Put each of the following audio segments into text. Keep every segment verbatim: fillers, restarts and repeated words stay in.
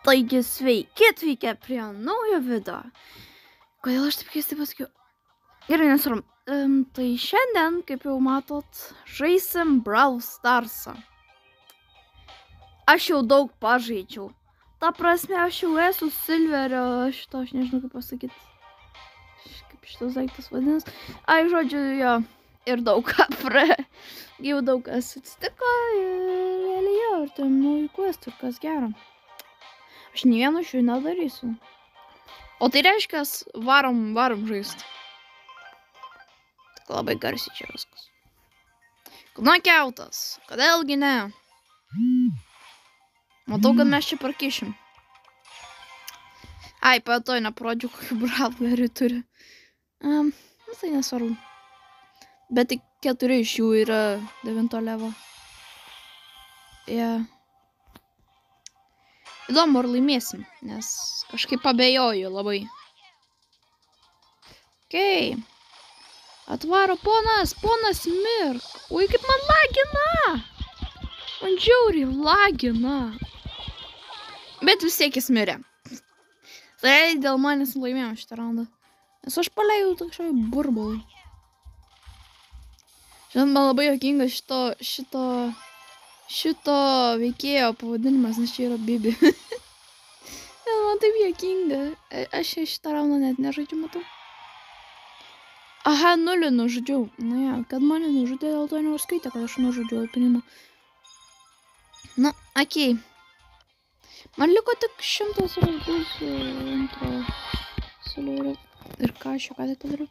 Taigi sveiki atvykę prie naujo video. Kodėl aš taip keistai pasakiau? Gerai, nesvarom. Um, tai šiandien, kaip jau matot, žaisim Brawl Starsą. Aš jau daug pažaidžiau. Ta prasme, aš jau esu Silverio, šito aš nežinau kaip pasakyti. Kaip šitas daiktas vadinasi. Ai, žodžiu, jo. Ir daug ką pra. Jau daug kas atsitiko ir realiai jo. Ir tam naujų questų ir kas gero. Aš nei vieno iš jų nedarysiu. O tai reiškia, varom, varom žaisti. Tik labai garsiai čia viskas. Knockoutas. Kodėlgi ne? Matau, kad mes čia parkišim. Ai, patoj neparodžiu, kokių brawlerių turi. Um, tai nesvarbu. Bet tik keturi iš jų yra devinto levo. Yeah. Įdomu, ar laimėsim, nes kažkaip abejoju labai. Okei. Atvaro ponas, ponas Mirk. Ui, kaip man lagina. Man žiauriai lagina. Bet vis tiek jis mirė. Tai dėl manęs laimėjom šitą raundą. Nes aš paleidau kažkokį burbulą. Žinot, man labai juokinga šito, šito, šito veikėjo pavadinimas, nes čia yra Bibi. Man taip juokinga. Aš šitą raundą net nežaidžiu, matau. Aha, nulį nužudžiau. Na ja, kad mane nužudė, dėl to neužskaitė, kad aš nužudžiau alpinimą. Na, okei. Man liko tik šimtas razdus antro soliurio. Ir ką aš jau ką tai padariau?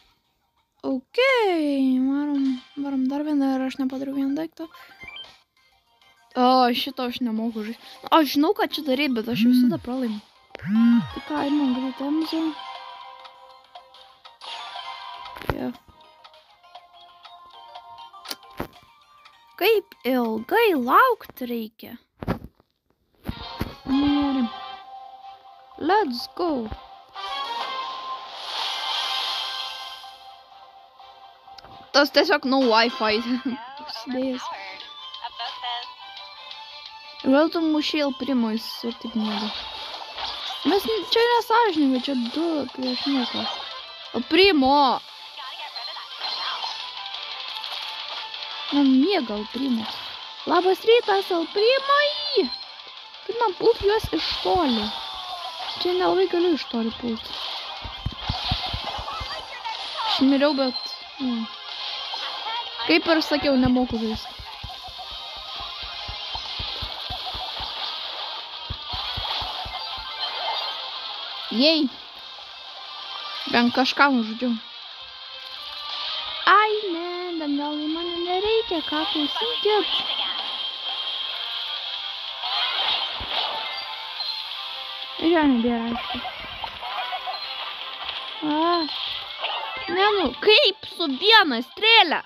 Okei, varom, varom dar vieną ir aš nepadariau vieną daiktą. O, šito aš nemoku žaisti. Aš žinau, ką čia daryti, bet aš visada pralaimu. Tai ką, man gali temzą. Yeah. Kaip ilgai laukti reikia? Gerai. Let's go. Tas tiesiog no Wi-Fi. Užsidėjęs. Vėl tu mušiai El Primo ir taip nėra. Mes čia nesąžininkai, čia du prieš nieką. El Primo! Man miega El Primo. Labas rytas, El Primai! Kaip man pult juos iš toli? Čia nelabai galiu iš toli pult. Aš miriau, bet... Mm. Kaip ir sakiau, nemoku žaisti. Jei. Bent kažką nužudžiau. Ai, ne, bent gal į mane nereikia, ką klausykit. Ir jo nebėra, aišku. A. Ne, nu, kaip su viena strėlė?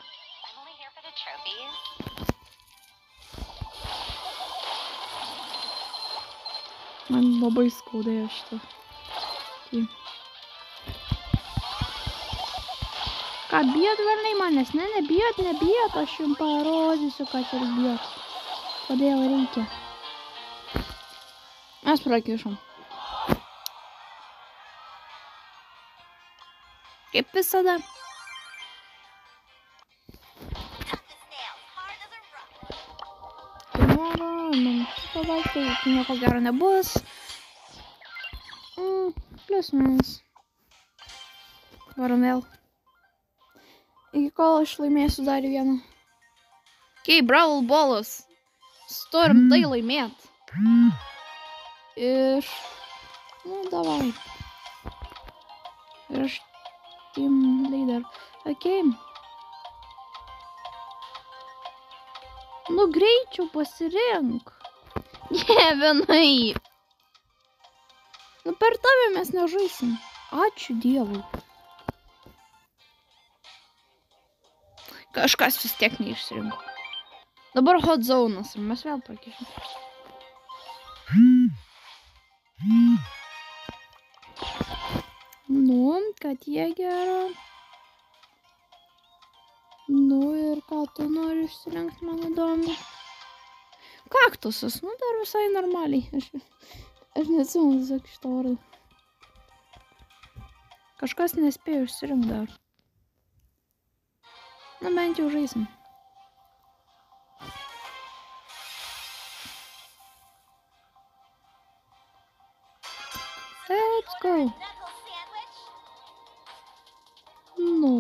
Man labai skaudėjo šitą. Tai. Ką, bijot velniai manęs? Ne, nebijot, nebijot. Aš jums parodysiu, ką čia bijot. Kodėl reikia. Mes prakišom. Kaip visada. Šito daikto, nieko gero nebus. Mm, plius minus. Varom vėl. Iki kol aš laimėsiu dar vieną. Okei, Brawl Ballas. Turim tai laimėt. Iš... Nu, davai. Ir aš team leader. Okei. Nu, greičiau pasirink. Ne, vienai. Nu, per tave mes nežaisim. Ačiū Dievui. Kažkas vis tiek neišsirinko. Dabar hot zonas. Ir mes vėl prakišim. Nu, kad jie gero. Nu ir ką tu nori išsirinkti, man įdomu. Kaktusas, nu dar visai normaliai. Aš Aš neatsimenu tiesiog šitą vardą. Kažkas nespėjo išsirinkti dar. Na, bent jau žaisim. Let's go. Nu.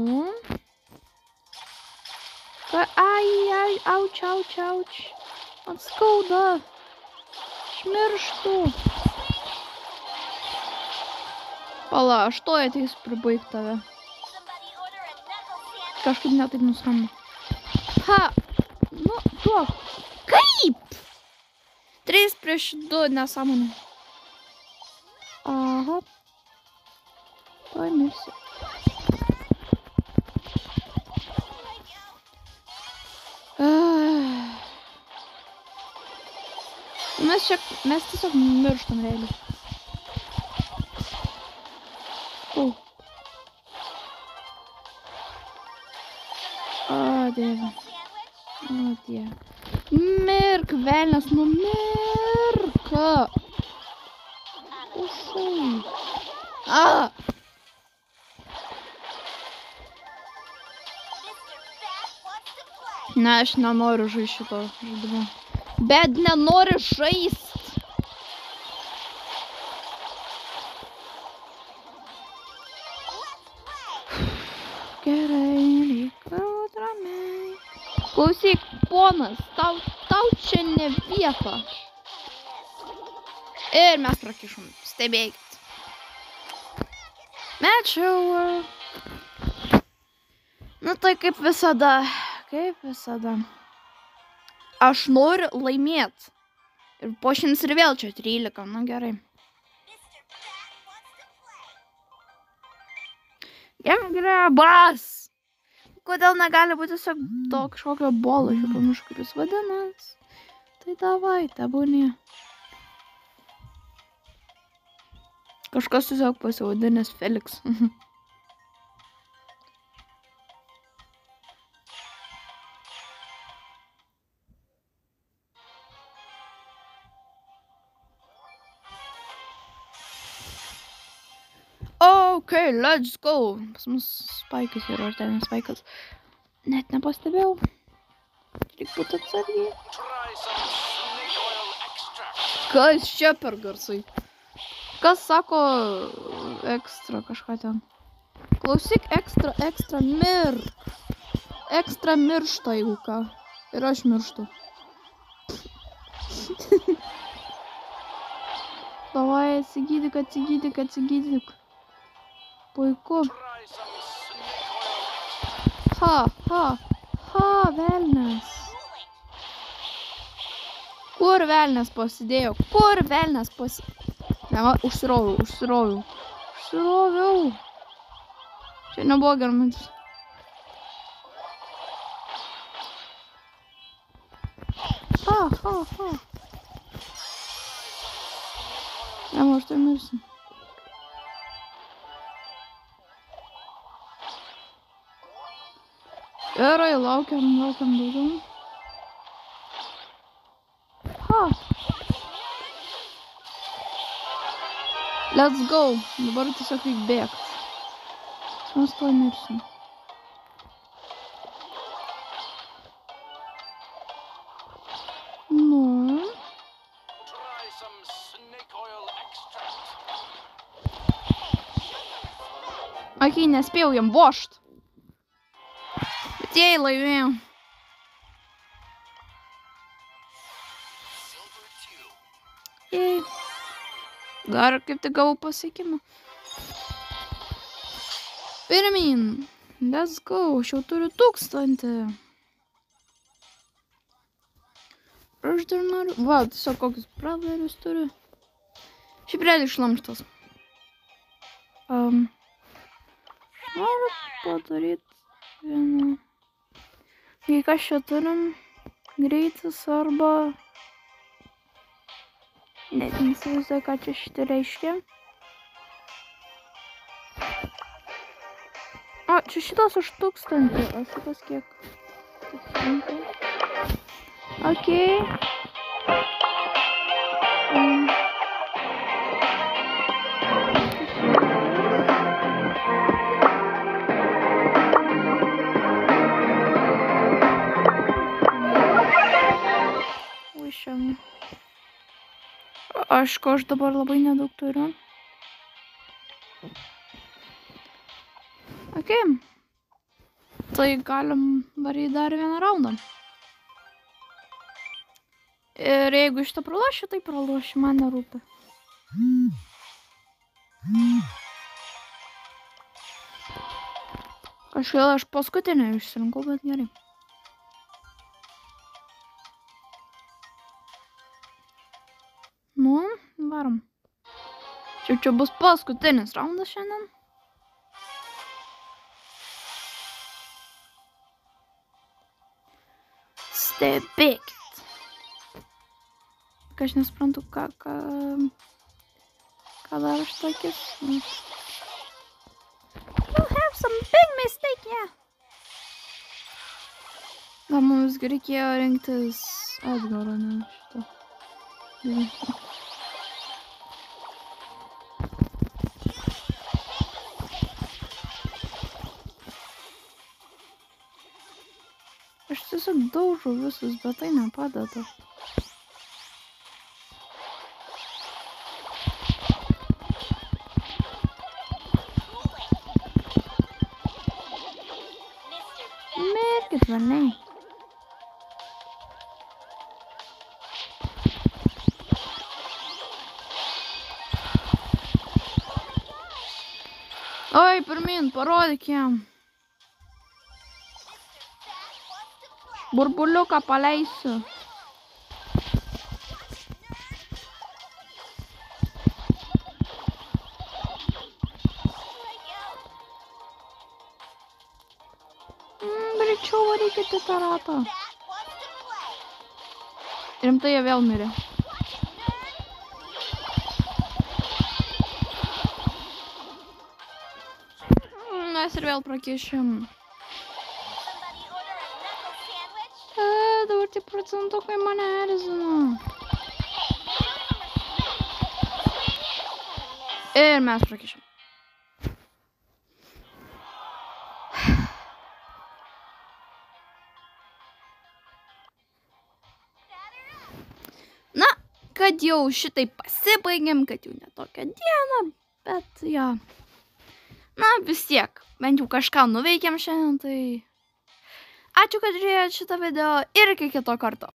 Ai, ai, auč, auč, auč. Man skauda. Šmirštu. Pala, aš to ateisiu pribaigt tave. Kažkaip netaip nuskamba. Ha! Nu, duok. Kaip? Trys prieš du, nesąmonė. Aha. Tuoj mirsiu. Mes čia, mes tiesiog mirštam realiai. O. O, dieve. O, dieve. Mirk, velnias, nu mirk. Ušai. A. Ne, aš nenoriu žaisti šito žaidimo. Bet nenoriu žaist. Gerai, likau ramiai. Klausyk, ponas, tau, tau čia ne vieta. Ir mes prakišom, stebėkit. Mečiau. Nu tai kaip visada, kaip visada. Aš noriu laimėt. Ir po šimts ir vėl čia trylika, na gerai. Gembrebas! Kodėl negali būti tiesiog to kažkokio bolo, aš jau pamiršau, kaip jis vadinas. Tai davai, tebūnie. Kažkas tiesiog pasivadinęs Felix. Okay, let's go. Pas mus spaikas yra, ar ten spaikas. Net nepastebėjau. Reik būti atsargiai. Kas čia per garsai? Kas sako ekstra kažką ten? Klausyk, ekstra, ekstra, mirk. Ekstra miršta, jeigu ką. Ir aš mirštu. Davai, atsigydyk, atsigydyk, atsigydyk. Puiku. Ha, ha, ha, velnias. Kur velnias pasidėjo? Kur velnias pasidėjo? Ne, va, užsiroviau, užsiroviau. Užsiroviau. Čia nebuvo geras mintis. Ha, ha, ha. Ne, aš tai mirsiu. Gerai, laukiam, laukiam daugiau. Ha! Let's go! Dabar tiesiog reik bėgt. Mes to mirsim. Nu. Okei, nespėjau jam vožt. Bet jei laimėjau. Jei. Dar kaip tik gavau pasiekimą. Pirmyn. Let's go. Aš jau turiu tūkstantį. Aš dar noriu. Va, tiesiog kokius bravlerius turiu. Šiaip realiai šlamštas. Um, noriu padaryti vieną. Jei ką čia turim? Greitis arba... Net neįsivaizduoju, ką čia šitą reiškia. O, čia šitas už tūkstantį, o šitas kiek? Tūkstantį. Okei. Um. šiam. Aišku, aš dabar labai nedaug turiu. Ok. Tai galim varyti dar vieną raundą. Ir jeigu šitą pralošiu, tai pralošiu, man nerūpi. Kažkaip aš paskutinę išsirinkau, bet gerai. Nu, varom. Čia čia bus paskutinis raundas šiandien. Stebėkit. Aš nesuprantu, ką, ką, ką daro šitakis. You have some big mistake, yeah. Gal mums reikėjo rinktis atgarą, ne šitą. Aš tiesiog daužau visus, bet tai nepadeda. Mirkit velniai. Oi, pirmin, parodyk jam. Burbuliuką paleisiu. Mm, greičiau varykite tą ratą. Rimtai jie vėl mirė. Mes ir vėl prakišim. E, dabar tie procentukai mane erzina. Ir mes prakišim. Na, kad jau šitai pasibaigėm, kad jau ne tokią dieną, bet jo. Na, vis tiek, bent jau kažką nuveikėm šiandien, tai... Ačiū, kad žiūrėjote šitą video ir iki kito karto.